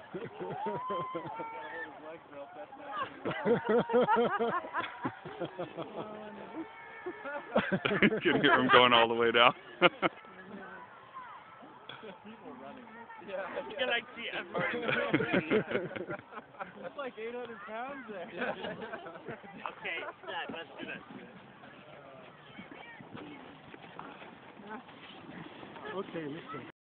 You can hear him going all the way down. People running. Yeah. You can like see Elver. That's like 800 pounds there. Okay, Dad, let's do this. Okay, listen.